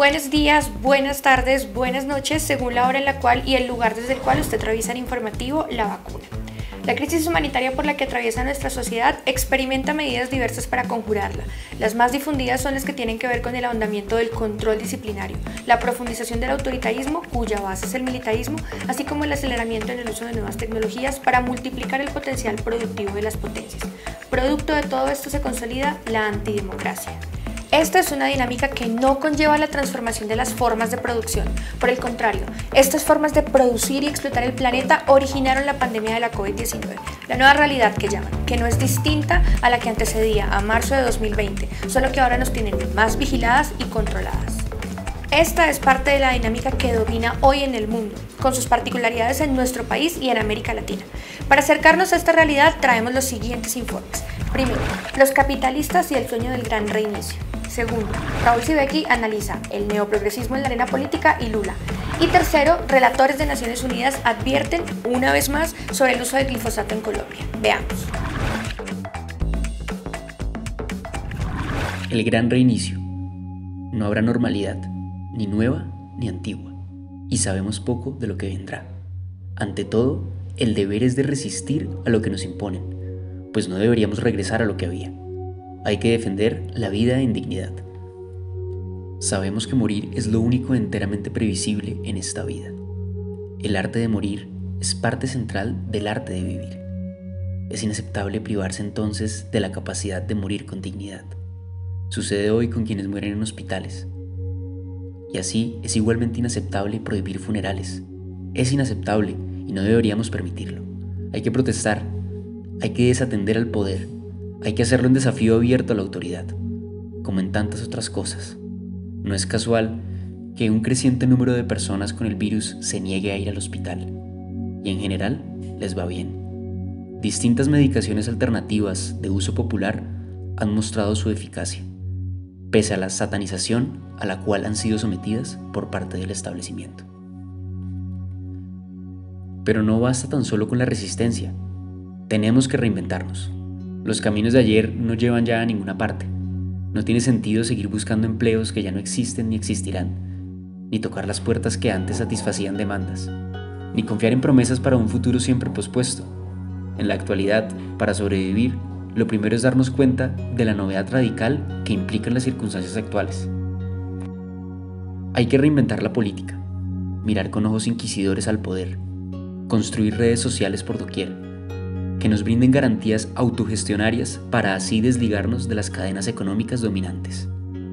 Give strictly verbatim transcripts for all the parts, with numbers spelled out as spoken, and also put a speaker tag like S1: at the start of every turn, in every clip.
S1: Buenos días, buenas tardes, buenas noches, según la hora en la cual y el lugar desde el cual usted revisa el informativo La Vacuna. La crisis humanitaria por la que atraviesa nuestra sociedad experimenta medidas diversas para conjurarla. Las más difundidas son las que tienen que ver con el ahondamiento del control disciplinario, la profundización del autoritarismo, cuya base es el militarismo, así como el aceleramiento en el uso de nuevas tecnologías para multiplicar el potencial productivo de las potencias. Producto de todo esto se consolida la antidemocracia. Esta es una dinámica que no conlleva la transformación de las formas de producción. Por el contrario, estas formas de producir y explotar el planeta originaron la pandemia de la COVID diecinueve, la nueva realidad que llaman, que no es distinta a la que antecedía a marzo de dos mil veinte, solo que ahora nos tienen más vigiladas y controladas. Esta es parte de la dinámica que domina hoy en el mundo, con sus particularidades en nuestro país y en América Latina. Para acercarnos a esta realidad traemos los siguientes informes. Primero, los capitalistas y el sueño del gran reinicio. Segundo, Raúl Sibeki analiza el neoprogresismo en la arena política y Lula. Y tercero, relatores de Naciones Unidas advierten una vez más sobre el uso del glifosato en Colombia. Veamos.
S2: El gran reinicio. No habrá normalidad, ni nueva ni antigua, y sabemos poco de lo que vendrá. Ante todo, el deber es de resistir a lo que nos imponen, pues no deberíamos regresar a lo que había. Hay que defender la vida en dignidad. Sabemos que morir es lo único enteramente previsible en esta vida. El arte de morir es parte central del arte de vivir. Es inaceptable privarse entonces de la capacidad de morir con dignidad. Sucede hoy con quienes mueren en hospitales. Y así es igualmente inaceptable prohibir funerales. Es inaceptable y no deberíamos permitirlo. Hay que protestar, hay que desatender al poder. Hay que hacerlo en desafío abierto a la autoridad, como en tantas otras cosas. No es casual que un creciente número de personas con el virus se niegue a ir al hospital, y en general les va bien. Distintas medicaciones alternativas de uso popular han mostrado su eficacia, pese a la satanización a la cual han sido sometidas por parte del establecimiento. Pero no basta tan solo con la resistencia, tenemos que reinventarnos. Los caminos de ayer no llevan ya a ninguna parte. No tiene sentido seguir buscando empleos que ya no existen ni existirán, ni tocar las puertas que antes satisfacían demandas, ni confiar en promesas para un futuro siempre pospuesto. En la actualidad, para sobrevivir, lo primero es darnos cuenta de la novedad radical que implican las circunstancias actuales. Hay que reinventar la política, mirar con ojos inquisidores al poder, construir redes sociales por doquier, que nos brinden garantías autogestionarias para así desligarnos de las cadenas económicas dominantes.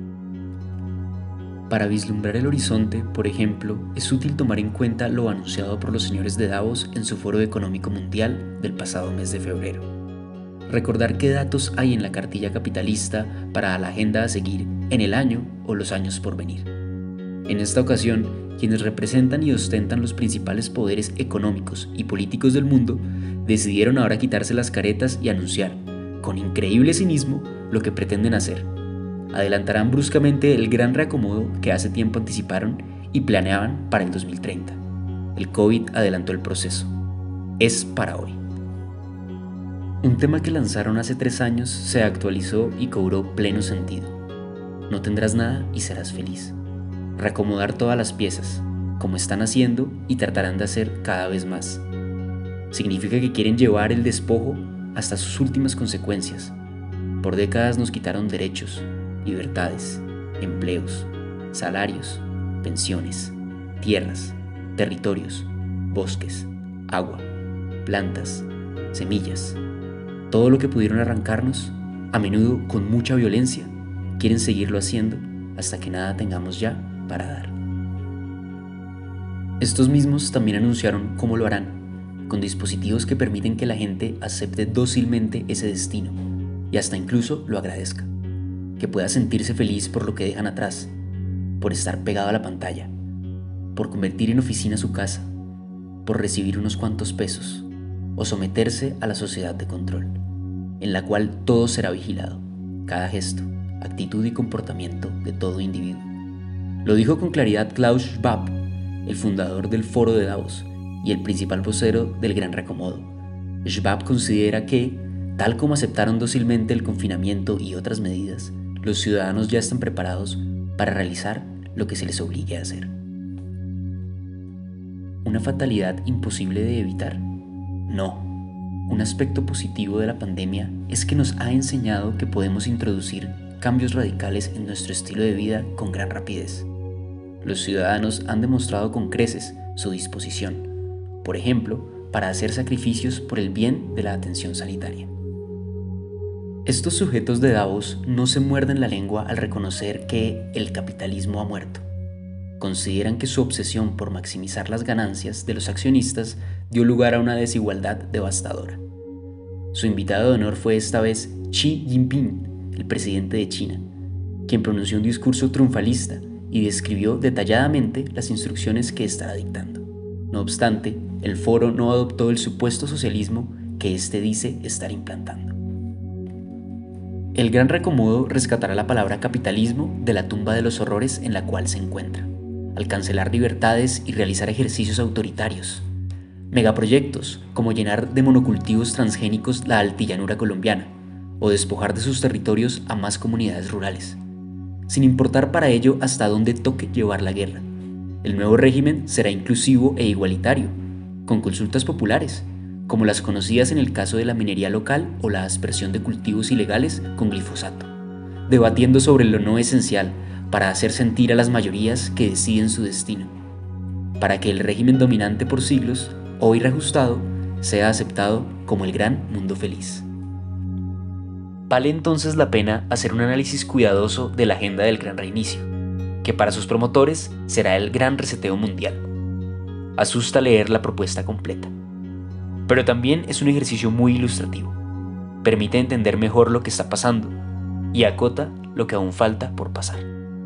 S2: Para vislumbrar el horizonte, por ejemplo, es útil tomar en cuenta lo anunciado por los señores de Davos en su Foro Económico Mundial del pasado mes de febrero. Recordar qué datos hay en la cartilla capitalista para la agenda a seguir en el año o los años por venir. En esta ocasión, quienes representan y ostentan los principales poderes económicos y políticos del mundo decidieron ahora quitarse las caretas y anunciar, con increíble cinismo, lo que pretenden hacer. Adelantarán bruscamente el gran reacomodo que hace tiempo anticiparon y planeaban para el dos mil treinta. El COVID adelantó el proceso. Es para hoy. Un tema que lanzaron hace tres años se actualizó y cobró pleno sentido. No tendrás nada y serás feliz. Reacomodar todas las piezas, como están haciendo y tratarán de hacer cada vez más. Significa que quieren llevar el despojo hasta sus últimas consecuencias. Por décadas nos quitaron derechos, libertades, empleos, salarios, pensiones, tierras, territorios, bosques, agua, plantas, semillas. Todo lo que pudieron arrancarnos, a menudo con mucha violencia, quieren seguirlo haciendo hasta que nada tengamos ya para dar. Estos mismos también anunciaron cómo lo harán, con dispositivos que permiten que la gente acepte dócilmente ese destino y hasta incluso lo agradezca, que pueda sentirse feliz por lo que dejan atrás, por estar pegado a la pantalla, por convertir en oficina su casa, por recibir unos cuantos pesos o someterse a la sociedad de control, en la cual todo será vigilado, cada gesto, actitud y comportamiento de todo individuo. Lo dijo con claridad Klaus Schwab, el fundador del Foro de Davos y el principal vocero del Gran Reacomodo. Schwab considera que, tal como aceptaron dócilmente el confinamiento y otras medidas, los ciudadanos ya están preparados para realizar lo que se les obligue a hacer. ¿Una fatalidad imposible de evitar? No. Un aspecto positivo de la pandemia es que nos ha enseñado que podemos introducir cambios radicales en nuestro estilo de vida con gran rapidez. Los ciudadanos han demostrado con creces su disposición, por ejemplo, para hacer sacrificios por el bien de la atención sanitaria. Estos sujetos de Davos no se muerden la lengua al reconocer que el capitalismo ha muerto. Consideran que su obsesión por maximizar las ganancias de los accionistas dio lugar a una desigualdad devastadora. Su invitado de honor fue esta vez Xi Jinping, el presidente de China, quien pronunció un discurso triunfalista y describió detalladamente las instrucciones que estará dictando. No obstante, el foro no adoptó el supuesto socialismo que éste dice estar implantando. El gran reacomodo rescatará la palabra capitalismo de la tumba de los horrores en la cual se encuentra, al cancelar libertades y realizar ejercicios autoritarios. Megaproyectos como llenar de monocultivos transgénicos la altillanura colombiana o despojar de sus territorios a más comunidades rurales, sin importar para ello hasta dónde toque llevar la guerra. El nuevo régimen será inclusivo e igualitario, con consultas populares, como las conocidas en el caso de la minería local o la aspersión de cultivos ilegales con glifosato, debatiendo sobre lo no esencial para hacer sentir a las mayorías que deciden su destino, para que el régimen dominante por siglos, hoy reajustado, sea aceptado como el gran mundo feliz. Vale entonces la pena hacer un análisis cuidadoso de la agenda del gran reinicio, que para sus promotores será el gran reseteo mundial. Asusta leer la propuesta completa, pero también es un ejercicio muy ilustrativo. Permite entender mejor lo que está pasando y acota lo que aún falta por pasar.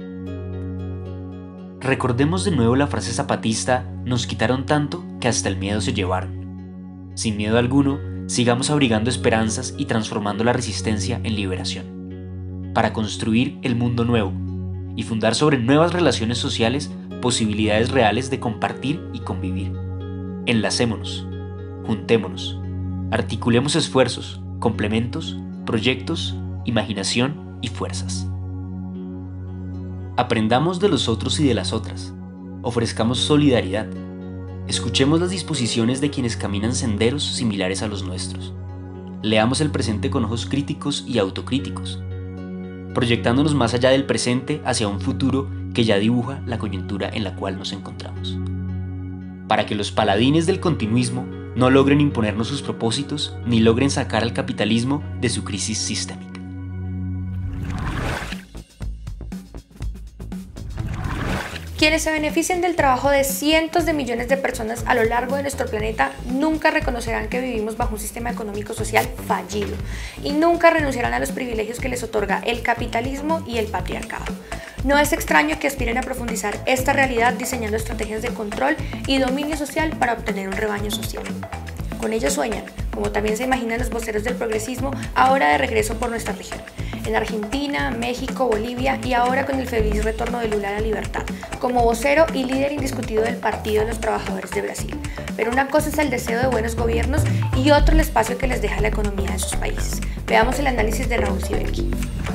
S2: Recordemos de nuevo la frase zapatista: nos quitaron tanto que hasta el miedo se llevaron. Sin miedo alguno, sigamos abrigando esperanzas y transformando la resistencia en liberación, para construir el mundo nuevo y fundar sobre nuevas relaciones sociales posibilidades reales de compartir y convivir. Enlacémonos, juntémonos, articulemos esfuerzos, complementos, proyectos, imaginación y fuerzas. Aprendamos de los otros y de las otras, ofrezcamos solidaridad, escuchemos las disposiciones de quienes caminan senderos similares a los nuestros, leamos el presente con ojos críticos y autocríticos, proyectándonos más allá del presente hacia un futuro que ya dibuja la coyuntura en la cual nos encontramos. Para que los paladines del continuismo no logren imponernos sus propósitos ni logren sacar al capitalismo de su crisis sistémica.
S1: Quienes se benefician del trabajo de cientos de millones de personas a lo largo de nuestro planeta nunca reconocerán que vivimos bajo un sistema económico-social fallido y nunca renunciarán a los privilegios que les otorga el capitalismo y el patriarcado. No es extraño que aspiren a profundizar esta realidad diseñando estrategias de control y dominio social para obtener un rebaño social. Con ello sueñan, como también se imaginan los voceros del progresismo, ahora de regreso por nuestra región. En Argentina, México, Bolivia y ahora con el feliz retorno de Lula a la libertad, como vocero y líder indiscutido del Partido de los Trabajadores de Brasil. Pero una cosa es el deseo de buenos gobiernos y otro el espacio que les deja la economía de sus países. Veamos el análisis de Raúl Sibelki.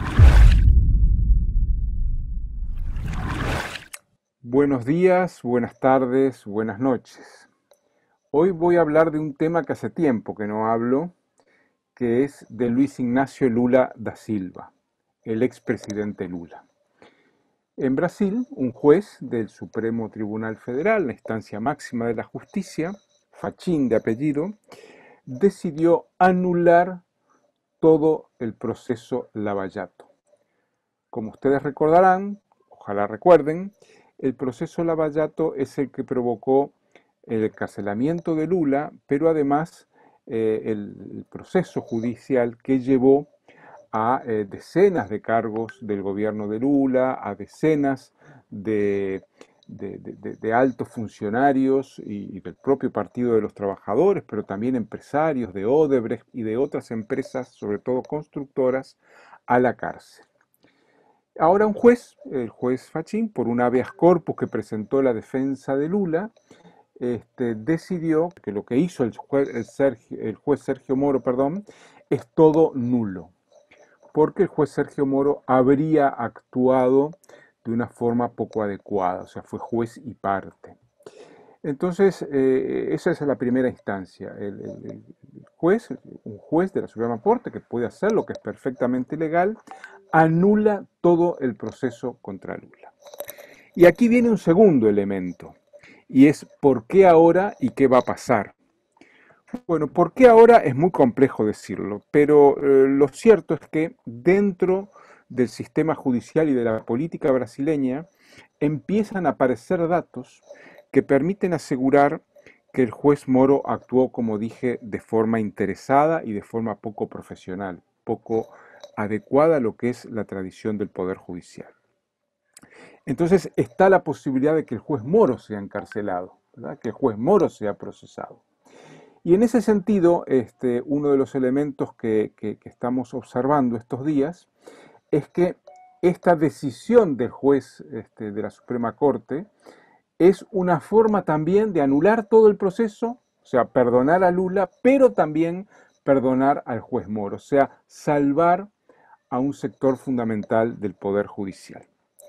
S3: Buenos días, buenas tardes, buenas noches. Hoy voy a hablar de un tema que hace tiempo que no hablo, que es de Luis Ignacio Lula da Silva, el expresidente Lula. En Brasil, un juez del Supremo Tribunal Federal, la instancia máxima de la justicia, Fachin de apellido, decidió anular todo el proceso Lava Jato. Como ustedes recordarán, ojalá recuerden, el proceso Lava Jato es el que provocó el encarcelamiento de Lula, pero además eh, el, el proceso judicial que llevó a eh, decenas de cargos del gobierno de Lula, a decenas de, de, de, de altos funcionarios y, y del propio Partido de los Trabajadores, pero también empresarios de Odebrecht y de otras empresas, sobre todo constructoras, a la cárcel. Ahora un juez, el juez Fachin, por un habeas corpus que presentó la defensa de Lula, este, decidió que lo que hizo el juez, el, Sergio, el juez Sergio Moro perdón, es todo nulo, porque el juez Sergio Moro habría actuado de una forma poco adecuada, o sea, fue juez y parte. Entonces, eh, esa es la primera instancia. El, el- el juez, un juez de la Suprema Corte que puede hacer lo que es perfectamente legal, anula todo el proceso contra Lula. Y aquí viene un segundo elemento, y es ¿por qué ahora y qué va a pasar? Bueno, ¿por qué ahora? Es muy complejo decirlo, pero eh, lo cierto es que dentro del sistema judicial y de la política brasileña empiezan a aparecer datos que permiten asegurar que el juez Moro actuó, como dije, de forma interesada y de forma poco profesional, poco adecuada a lo que es la tradición del Poder Judicial. Entonces está la posibilidad de que el juez Moro sea encarcelado, ¿verdad? Que el juez Moro sea procesado. Y en ese sentido, este, uno de los elementos que, que, que estamos observando estos días es que esta decisión del juez este, de la Suprema Corte es una forma también de anular todo el proceso, o sea, perdonar a Lula, pero también perdonar al juez Moro, o sea, salvar a un sector fundamental del Poder Judicial.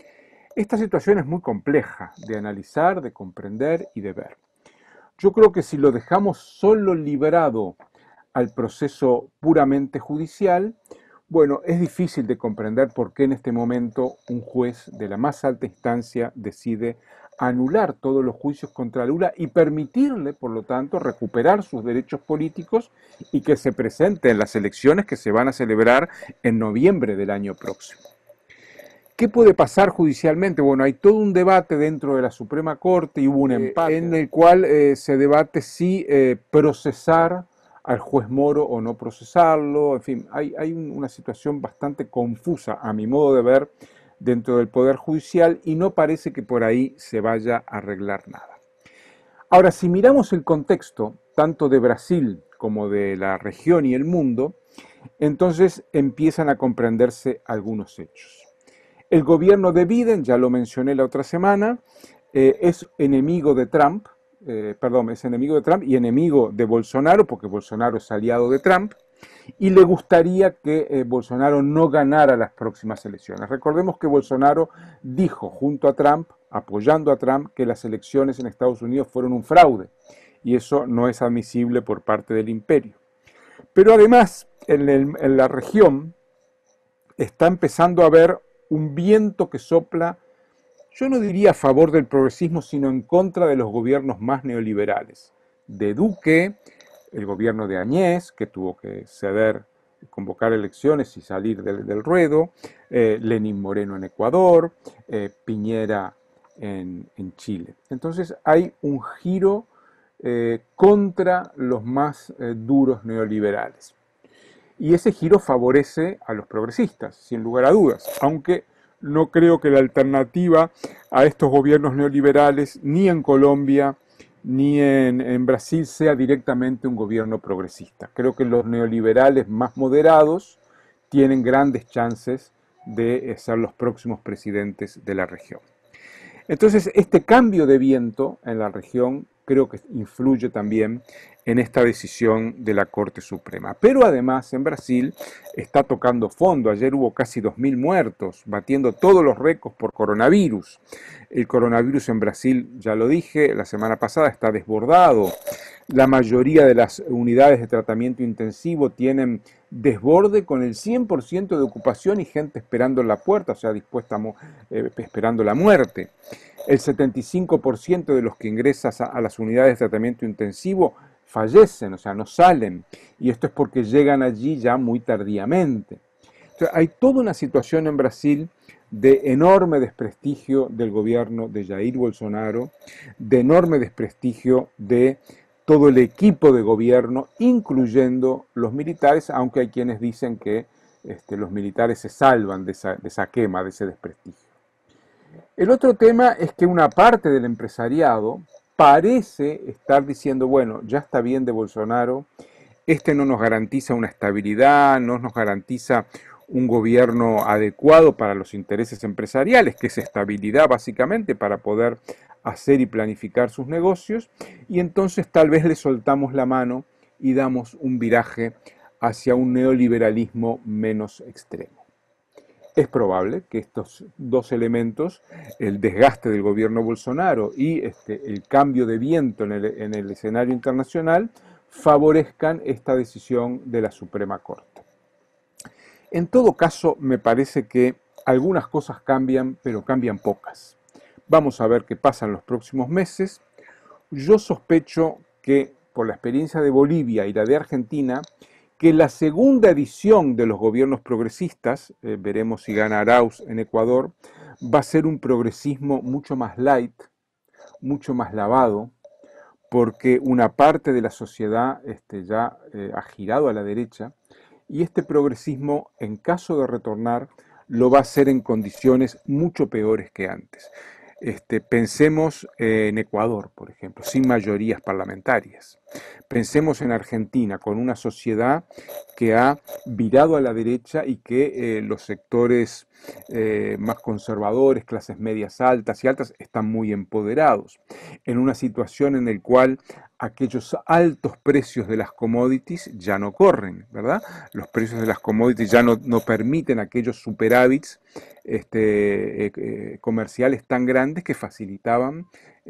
S3: Esta situación es muy compleja de analizar, de comprender y de ver. Yo creo que si lo dejamos solo liberado al proceso puramente judicial, bueno, es difícil de comprender por qué en este momento un juez de la más alta instancia decide anular todos los juicios contra Lula y permitirle, por lo tanto, recuperar sus derechos políticos y que se presente en las elecciones que se van a celebrar en noviembre del año próximo. ¿Qué puede pasar judicialmente? Bueno, hay todo un debate dentro de la Suprema Corte y hubo un empate en el cual eh, se debate si eh, procesar al juez Moro o no procesarlo. En fin, hay, hay un, una situación bastante confusa, a mi modo de ver, dentro del Poder Judicial y no parece que por ahí se vaya a arreglar nada. Ahora, si miramos el contexto, tanto de Brasil como de la región y el mundo, entonces empiezan a comprenderse algunos hechos. El gobierno de Biden, ya lo mencioné la otra semana, eh, es enemigo de Trump, eh, perdón, es enemigo de Trump y enemigo de Bolsonaro, porque Bolsonaro es aliado de Trump, y le gustaría que eh, Bolsonaro no ganara las próximas elecciones. Recordemos que Bolsonaro dijo junto a Trump, apoyando a Trump, que las elecciones en Estados Unidos fueron un fraude, y eso no es admisible por parte del imperio. Pero además, en, el, en la región está empezando a haber un viento que sopla, yo no diría a favor del progresismo, sino en contra de los gobiernos más neoliberales. De Duque, el gobierno de Añez, que tuvo que ceder, convocar elecciones y salir del, del ruedo, eh, Lenín Moreno en Ecuador, eh, Piñera en, en Chile. Entonces hay un giro eh, contra los más eh, duros neoliberales. Y ese giro favorece a los progresistas, sin lugar a dudas, aunque no creo que la alternativa a estos gobiernos neoliberales, ni en Colombia, ni en, en Brasil, sea directamente un gobierno progresista. Creo que los neoliberales más moderados tienen grandes chances de ser los próximos presidentes de la región. Entonces, este cambio de viento en la región creo que influye también en esta decisión de la Corte Suprema. Pero además en Brasil está tocando fondo. Ayer hubo casi dos mil muertos, batiendo todos los récords por coronavirus. El coronavirus en Brasil, ya lo dije, la semana pasada está desbordado. La mayoría de las unidades de tratamiento intensivo tienen desborde con el cien por ciento de ocupación y gente esperando en la puerta, o sea, dispuesta a eh, esperando la muerte. El setenta y cinco por ciento de los que ingresan a, a las unidades de tratamiento intensivo fallecen, o sea, no salen. Y esto es porque llegan allí ya muy tardíamente. Entonces, hay toda una situación en Brasil de enorme desprestigio del gobierno de Jair Bolsonaro, de enorme desprestigio de todo el equipo de gobierno, incluyendo los militares, aunque hay quienes dicen que este, los militares se salvan de esa, de esa quema, de ese desprestigio. El otro tema es que una parte del empresariado parece estar diciendo, bueno, ya está bien de Bolsonaro, este no nos garantiza una estabilidad, no nos garantiza un gobierno adecuado para los intereses empresariales, que es estabilidad básicamente para poder hacer y planificar sus negocios, y entonces tal vez le soltamos la mano y damos un viraje hacia un neoliberalismo menos extremo. Es probable que estos dos elementos, el desgaste del gobierno Bolsonaro y este, el cambio de viento en el, en el escenario internacional, favorezcan esta decisión de la Suprema Corte. En todo caso, me parece que algunas cosas cambian, pero cambian pocas. Vamos a ver qué pasa en los próximos meses. Yo sospecho que, por la experiencia de Bolivia y la de Argentina, que la segunda edición de los gobiernos progresistas, eh, veremos si gana Arauz en Ecuador, va a ser un progresismo mucho más light, mucho más lavado, porque una parte de la sociedad este, ya eh, ha girado a la derecha, y este progresismo, en caso de retornar, lo va a hacer en condiciones mucho peores que antes. Este, pensemos en Ecuador, por ejemplo, sin mayorías parlamentarias. Pensemos en Argentina, con una sociedad que ha virado a la derecha y que eh, los sectores eh, más conservadores, clases medias altas y altas, están muy empoderados. En una situación en la cual aquellos altos precios de las commodities ya no corren, ¿verdad? Los precios de las commodities ya no, no permiten aquellos superávits este, eh, eh, comerciales tan grandes que facilitaban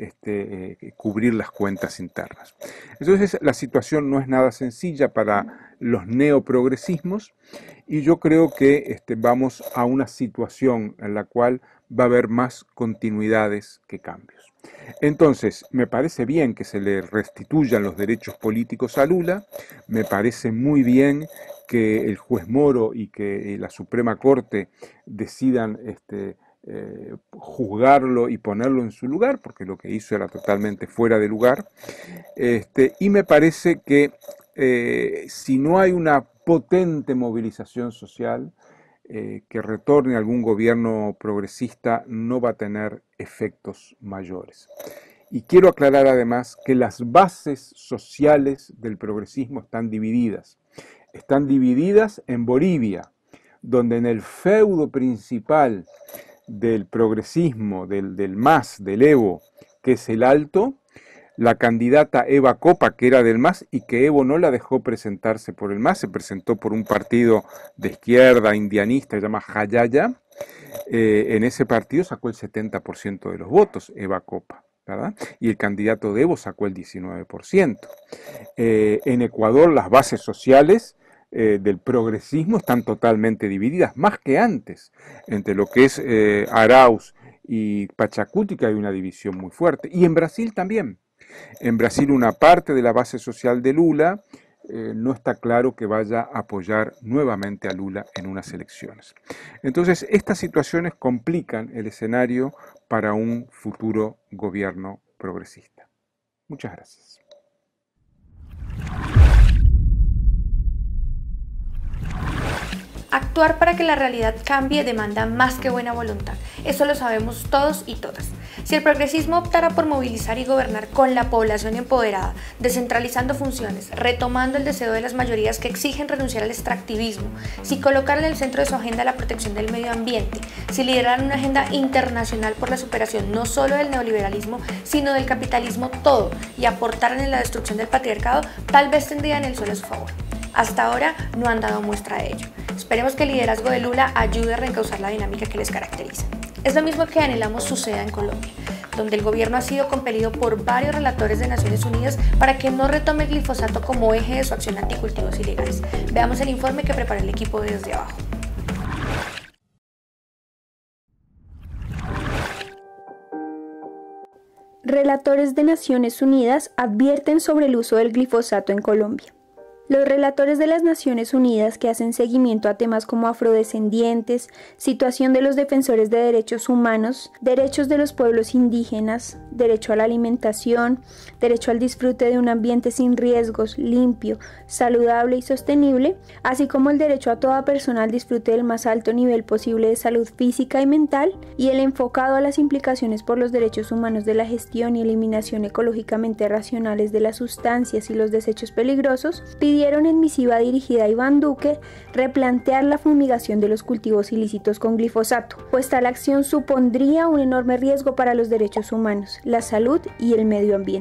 S3: este, eh, cubrir las cuentas internas. Entonces la situación no es nada sencilla para los neoprogresismos y yo creo que este, vamos a una situación en la cual va a haber más continuidades que cambios. Entonces, me parece bien que se le restituyan los derechos políticos a Lula, me parece muy bien que el juez Moro y que la Suprema Corte decidan este, eh, juzgarlo y ponerlo en su lugar, porque lo que hizo era totalmente fuera de lugar, este, y me parece que eh, si no hay una potente movilización social, Eh, que retorne algún gobierno progresista no va a tener efectos mayores. Y quiero aclarar además que las bases sociales del progresismo están divididas. Están divididas en Bolivia, donde en el feudo principal del progresismo, del, del M A S, del Evo, que es el Alto, la candidata Eva Copa, que era del M A S y que Evo no la dejó presentarse por el M A S, se presentó por un partido de izquierda indianista, se llama Jayaya, eh, en ese partido sacó el setenta por ciento de los votos, Eva Copa, ¿verdad? Y el candidato de Evo sacó el diecinueve por ciento. Eh, en Ecuador las bases sociales eh, del progresismo están totalmente divididas, más que antes, entre lo que es eh, Arauz y Pachacuti, que hay una división muy fuerte, y en Brasil también. En Brasil una parte de la base social de Lula eh, no está claro que vaya a apoyar nuevamente a Lula en unas elecciones. Entonces, estas situaciones complican el escenario para un futuro gobierno progresista. Muchas gracias.
S1: Actuar para que la realidad cambie demanda más que buena voluntad. Eso lo sabemos todos y todas. Si el progresismo optara por movilizar y gobernar con la población empoderada, descentralizando funciones, retomando el deseo de las mayorías que exigen renunciar al extractivismo, si colocara en el centro de su agenda la protección del medio ambiente, si lideraran una agenda internacional por la superación no solo del neoliberalismo, sino del capitalismo todo, y aportaran en la destrucción del patriarcado, tal vez tendrían el sol a su favor. Hasta ahora no han dado muestra de ello. Esperemos que el liderazgo de Lula ayude a reencauzar la dinámica que les caracteriza. Es lo mismo que anhelamos suceda en Colombia, donde el gobierno ha sido compelido por varios relatores de Naciones Unidas para que no retome el glifosato como eje de su acción anticultivos ilegales. Veamos el informe que preparó el equipo de Desde Abajo.
S4: Relatores de Naciones Unidas advierten sobre el uso del glifosato en Colombia. Los relatores de las Naciones Unidas que hacen seguimiento a temas como afrodescendientes, situación de los defensores de derechos humanos, derechos de los pueblos indígenas, derecho a la alimentación, derecho al disfrute de un ambiente sin riesgos, limpio, saludable y sostenible, así como el derecho a toda persona al disfrute del más alto nivel posible de salud física y mental, y el enfocado a las implicaciones por los derechos humanos de la gestión y eliminación ecológicamente racionales de las sustancias y los desechos peligrosos, pidieron en misiva dirigida a Iván Duque replantear la fumigación de los cultivos ilícitos con glifosato, pues tal acción supondría un enorme riesgo para los derechos humanos, la salud y el medio ambiente.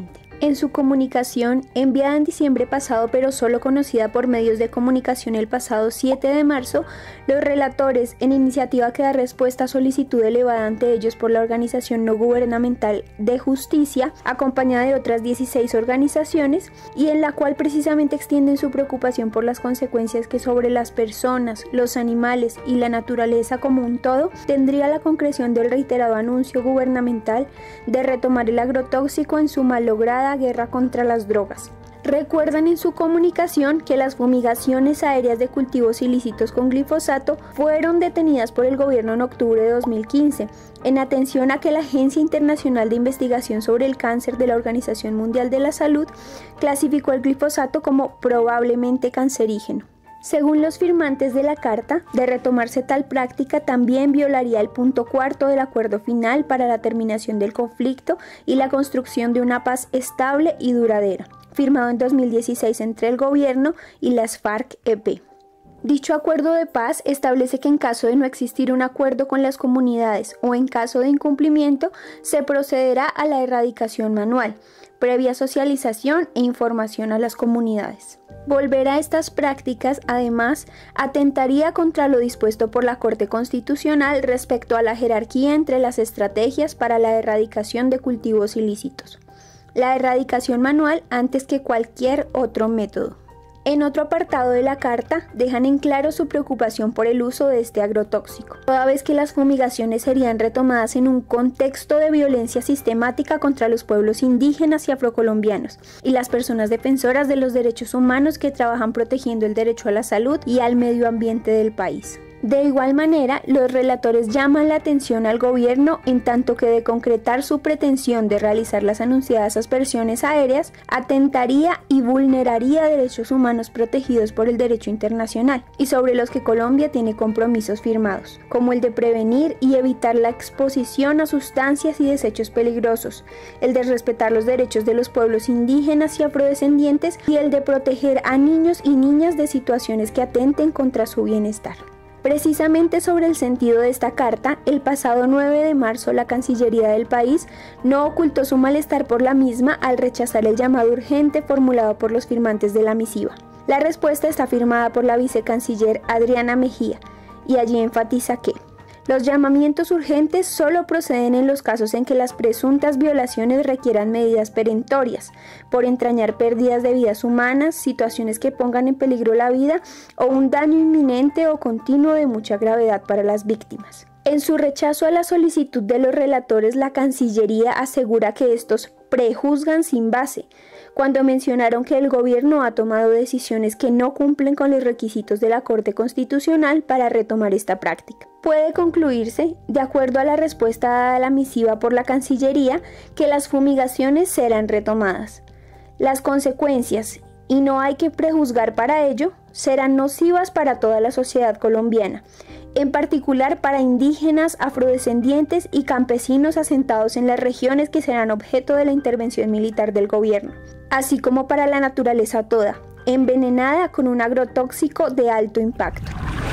S4: En su comunicación, enviada en diciembre pasado pero solo conocida por medios de comunicación el pasado siete de marzo, los relatores, en iniciativa que da respuesta a solicitud elevada ante ellos por la Organización No Gubernamental de Justicia, acompañada de otras dieciséis organizaciones, y en la cual precisamente extienden su preocupación por las consecuencias que sobre las personas, los animales y la naturaleza como un todo tendría la concreción del reiterado anuncio gubernamental de retomar el agrotóxico en su malograda guerra contra las drogas. Recuerdan en su comunicación que las fumigaciones aéreas de cultivos ilícitos con glifosato fueron detenidas por el gobierno en octubre de dos mil quince, en atención a que la Agencia Internacional de Investigación sobre el Cáncer de la Organización Mundial de la Salud clasificó el glifosato como probablemente cancerígeno. Según los firmantes de la carta, de retomarse tal práctica también violaría el punto cuarto del acuerdo final para la terminación del conflicto y la construcción de una paz estable y duradera, firmado en dos mil dieciséis entre el gobierno y las FARC-E P. Dicho acuerdo de paz establece que en caso de no existir un acuerdo con las comunidades o en caso de incumplimiento, se procederá a la erradicación manual, previa socialización e información a las comunidades. Volver a estas prácticas, además, atentaría contra lo dispuesto por la Corte Constitucional respecto a la jerarquía entre las estrategias para la erradicación de cultivos ilícitos. La erradicación manual antes que cualquier otro método. En otro apartado de la carta, dejan en claro su preocupación por el uso de este agrotóxico, toda vez que las fumigaciones serían retomadas en un contexto de violencia sistemática contra los pueblos indígenas y afrocolombianos, y las personas defensoras de los derechos humanos que trabajan protegiendo el derecho a la salud y al medio ambiente del país. De igual manera, los relatores llaman la atención al gobierno en tanto que de concretar su pretensión de realizar las anunciadas aspersiones aéreas, atentaría y vulneraría derechos humanos protegidos por el derecho internacional y sobre los que Colombia tiene compromisos firmados, como el de prevenir y evitar la exposición a sustancias y desechos peligrosos, el de respetar los derechos de los pueblos indígenas y afrodescendientes y el de proteger a niños y niñas de situaciones que atenten contra su bienestar. Precisamente sobre el sentido de esta carta, el pasado nueve de marzo la Cancillería del país no ocultó su malestar por la misma al rechazar el llamado urgente formulado por los firmantes de la misiva. La respuesta está firmada por la vicecanciller Adriana Mejía y allí enfatiza que los llamamientos urgentes solo proceden en los casos en que las presuntas violaciones requieran medidas perentorias, por entrañar pérdidas de vidas humanas, situaciones que pongan en peligro la vida o un daño inminente o continuo de mucha gravedad para las víctimas. En su rechazo a la solicitud de los relatores, la Cancillería asegura que estos prejuzgan sin base, cuando mencionaron que el gobierno ha tomado decisiones que no cumplen con los requisitos de la Corte Constitucional para retomar esta práctica. Puede concluirse, de acuerdo a la respuesta dada a la misiva por la Cancillería, que las fumigaciones serán retomadas. Las consecuencias, y no hay que prejuzgar para ello, serán nocivas para toda la sociedad colombiana, en particular para indígenas, afrodescendientes y campesinos asentados en las regiones que serán objeto de la intervención militar del gobierno, así como para la naturaleza toda, envenenada con un agrotóxico de alto impacto.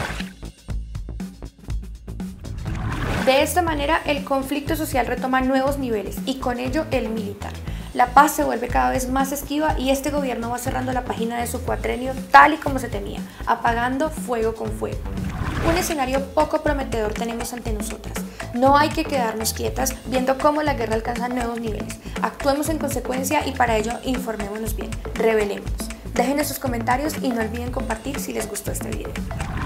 S1: De esta manera, el conflicto social retoma nuevos niveles y con ello el militar. La paz se vuelve cada vez más esquiva y este gobierno va cerrando la página de su cuatrenio tal y como se temía, apagando fuego con fuego. Un escenario poco prometedor tenemos ante nosotras. No hay que quedarnos quietas viendo cómo la guerra alcanza nuevos niveles. Actuemos en consecuencia y para ello informémonos bien, revelémonos. Dejen sus comentarios y no olviden compartir si les gustó este video.